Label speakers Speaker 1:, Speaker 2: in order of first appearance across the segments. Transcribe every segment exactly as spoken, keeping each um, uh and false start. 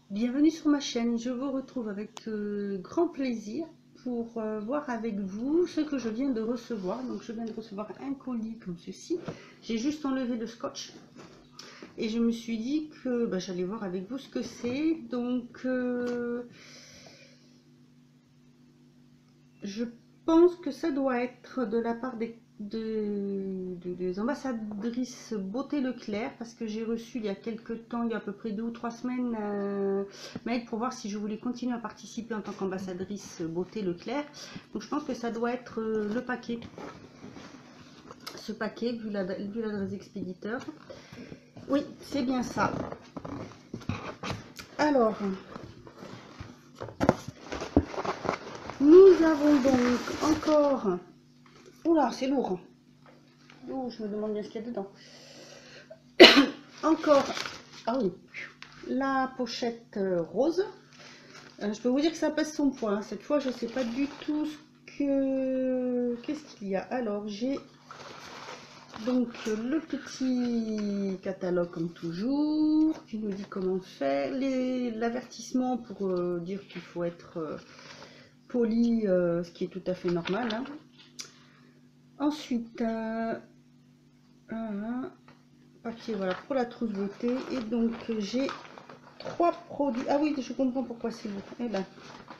Speaker 1: Bienvenue sur ma chaîne, je vous retrouve avec euh, grand plaisir pour euh, voir avec vous ce que je viens de recevoir. Donc je viens de recevoir un colis comme ceci, j'ai juste enlevé le scotch et je me suis dit que bah, j'allais voir avec vous ce que c'est. Donc euh, je pense que ça doit être de la part des, de, de- des ambassadrices Beauté Leclerc, parce que j'ai reçu il y a quelques temps, il y a à peu près deux ou trois semaines, un mail pour voir si je voulais continuer à participer en tant qu'ambassadrice Beauté Leclerc. Donc je pense que ça doit être euh, le paquet, ce paquet, vu l'adresse expéditeur. Oui, c'est bien ça. Alors, nous avons donc encore... Oula, c'est lourd. Oh, je me demande bien ce qu'il y a dedans. Encore, ah oui, la pochette rose. Euh, je peux vous dire que ça pèse son poids. Hein. Cette fois, je ne sais pas du tout ce que... Qu'est-ce qu'il y a. Alors, j'ai donc le petit catalogue comme toujours, qui nous dit comment faire. L'avertissement pour euh, dire qu'il faut être euh, poli, euh, ce qui est tout à fait normal. Hein. Ensuite, euh, un papier voilà, pour la trousse beauté. Et donc, j'ai trois produits. Ah oui, je comprends pourquoi c'est lourd. Eh ben,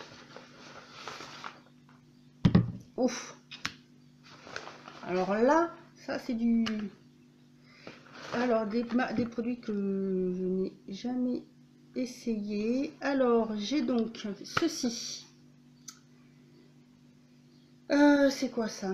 Speaker 1: ouf. Alors là, ça c'est du... Alors, des, des produits que je n'ai jamais essayé. Alors, j'ai donc ceci. Euh, c'est quoi ça?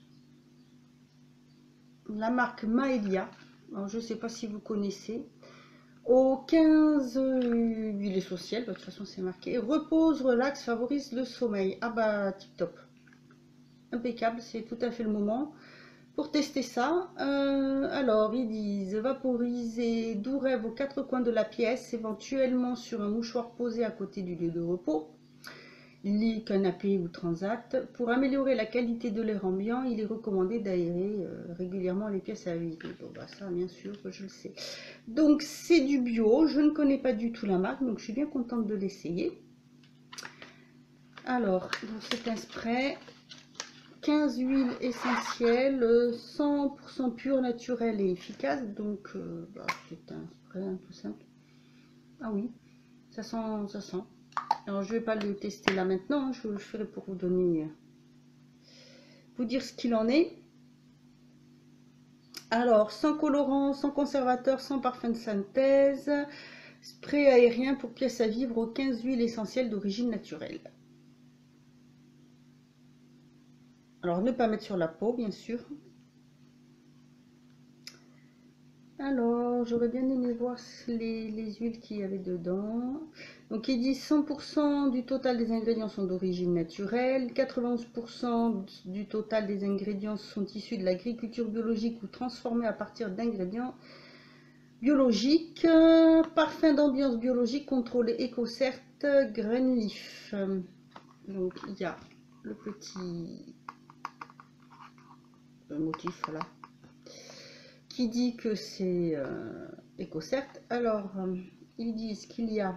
Speaker 1: La marque Maelia. Alors, je ne sais pas si vous connaissez. Au quinze euh, huile essentielle, de toute façon c'est marqué. Repose, relax, favorise le sommeil. Ah bah, tip top. Impeccable, c'est tout à fait le moment. Pour tester ça, euh, alors ils disent vaporiser doux rêve aux quatre coins de la pièce, éventuellement sur un mouchoir posé à côté du lieu de repos, lit, canapé ou transat. Pour améliorer la qualité de l'air ambiant, il est recommandé d'aérer euh, régulièrement les pièces à vider. Bon bah ça bien sûr je le sais. Donc c'est du bio, je ne connais pas du tout la marque, donc je suis bien contente de l'essayer. Alors c'est un spray. quinze huiles essentielles, cent pour cent pur, naturel et efficace. Donc, euh, bah, c'est un spray hein, tout simple. Ah oui, ça sent, ça sent. Alors, je vais pas le tester là maintenant. Hein, je, je ferai pour vous donner, vous dire ce qu'il en est. Alors, sans colorant, sans conservateur, sans parfum de synthèse. Spray aérien pour pièces à vivre aux quinze huiles essentielles d'origine naturelle. Alors, ne pas mettre sur la peau, bien sûr. Alors, j'aurais bien aimé voir les, les huiles qu'il y avait dedans. Donc, il dit cent pour cent du total des ingrédients sont d'origine naturelle. quatre-vingt-onze pour cent du total des ingrédients sont issus de l'agriculture biologique ou transformés à partir d'ingrédients biologiques. Parfum d'ambiance biologique contrôlé EcoCert Greenleaf. Donc, il y a le petit motif, là. Qui dit que c'est euh, EcoCert. Alors, euh, ils disent qu'il y a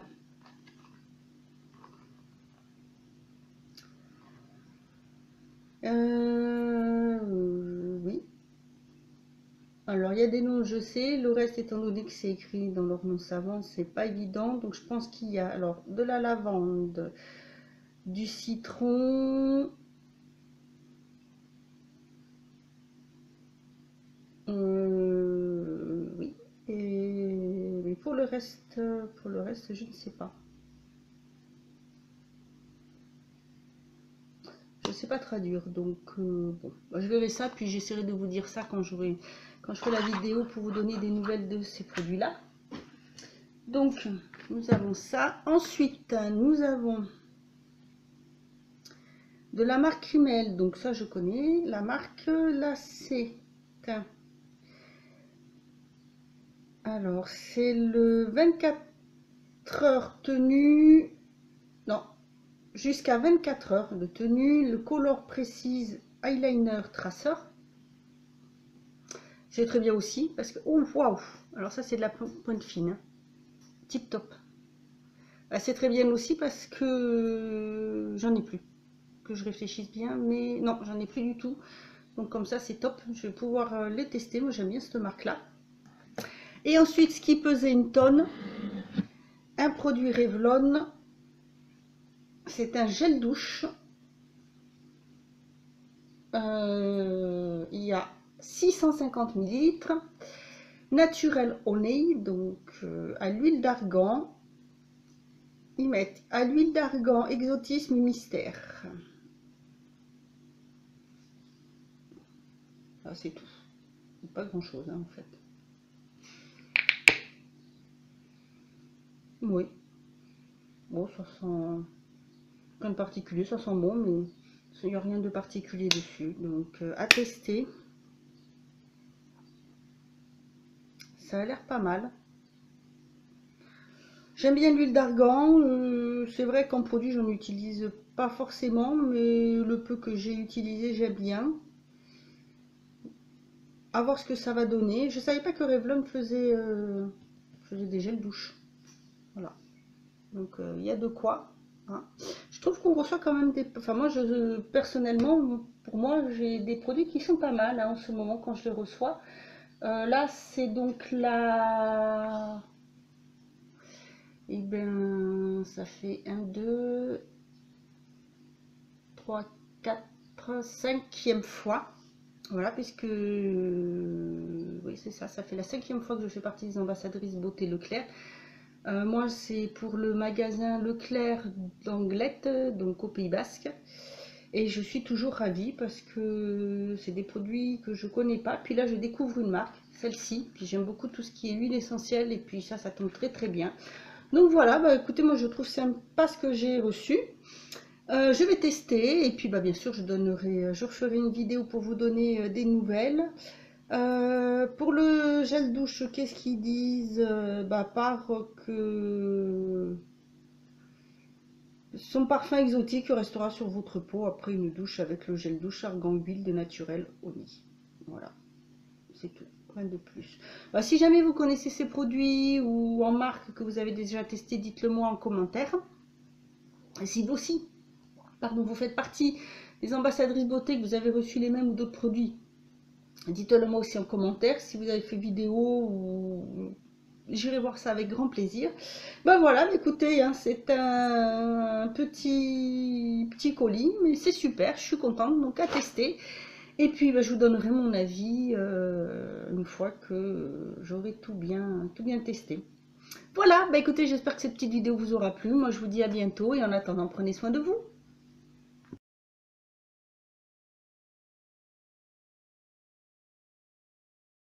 Speaker 1: euh, oui. Alors, il y a des noms, je sais. Le reste, étant donné que c'est écrit dans leur nom savant, c'est pas évident. Donc, je pense qu'il y a alors de la lavande, du citron. Euh, oui. Et mais pour le reste, pour le reste, je ne sais pas. Je ne sais pas traduire, donc euh, bon, bah, je verrai ça, puis j'essaierai de vous dire ça quand, quand je ferai la vidéo pour vous donner des nouvelles de ces produits-là. Donc, nous avons ça. Ensuite, nous avons de la marque Rimmel, donc ça je connais. La marque, là c'est un... Alors, c'est le vingt-quatre heures tenue, non, jusqu'à vingt-quatre heures de tenue, le Color Précise Eyeliner Traceur. C'est très bien aussi parce que, oh waouh, alors ça c'est de la pointe fine, hein. Tip top. Bah, c'est très bien aussi parce que j'en ai plus. Que je réfléchisse bien, mais non, j'en ai plus du tout. Donc comme ça, c'est top. Je vais pouvoir les tester. Moi, j'aime bien cette marque-là. Et ensuite, ce qui pesait une tonne, un produit Revlon. C'est un gel douche. Euh, il y a six cent cinquante millilitres. Naturel honey, donc euh, à l'huile d'argan. Ils mettent à l'huile d'argan, exotisme mystère. Ah, c'est tout. Pas grand chose hein, en fait. Oui. Bon, ça sent rien de particulier, ça sent bon, mais il n'y a rien de particulier dessus. Donc euh, à tester. Ça a l'air pas mal. J'aime bien l'huile d'argan. Euh, c'est vrai qu'en produit, j'en utilise pas forcément, mais le peu que j'ai utilisé, j'aime bien. À voir ce que ça va donner. Je savais pas que Revlon faisait, euh, faisait des gels douche. Voilà. Donc il euh, y a de quoi. Hein. Je trouve qu'on reçoit quand même des... Enfin moi, je, personnellement, pour moi, j'ai des produits qui sont pas mal hein, en ce moment quand je les reçois. Euh, là, c'est donc la... Et eh bien, ça fait un, deux, trois, quatre, cinquième fois. Voilà, puisque... Oui, c'est ça, ça fait la cinquième fois que je fais partie des ambassadrices beauté Leclerc. Euh, moi, c'est pour le magasin Leclerc d'Anglette, donc au Pays Basque. Et je suis toujours ravie parce que c'est des produits que je connais pas. Puis là, je découvre une marque, celle-ci. Puis j'aime beaucoup tout ce qui est huile essentielle. Et puis ça, ça tombe très très bien. Donc voilà, bah, écoutez, moi je trouve sympa ce que j'ai reçu. Euh, je vais tester. Et puis bah, bien sûr, je, donnerai, je referai une vidéo pour vous donner des nouvelles. Euh, pour le gel douche, qu'est-ce qu'ils disent? euh, bah, Part que son parfum exotique restera sur votre peau après une douche avec le gel douche argan huile de naturel honey. Voilà, c'est tout, rien de plus. Bah, si jamais vous connaissez ces produits ou en marque que vous avez déjà testé, dites-le moi en commentaire. Et si vous aussi, pardon, vous faites partie des ambassadrices beauté, que vous avez reçu les mêmes ou d'autres produits, dites-le moi aussi en commentaire. Si vous avez fait vidéo, ou j'irai voir ça avec grand plaisir. Ben voilà, écoutez, hein, c'est un petit petit colis, mais c'est super, je suis contente, donc à tester. Et puis ben, je vous donnerai mon avis euh, une fois que j'aurai tout bien, tout bien testé. Voilà, ben écoutez, j'espère que cette petite vidéo vous aura plu. Moi je vous dis à bientôt et en attendant, prenez soin de vous.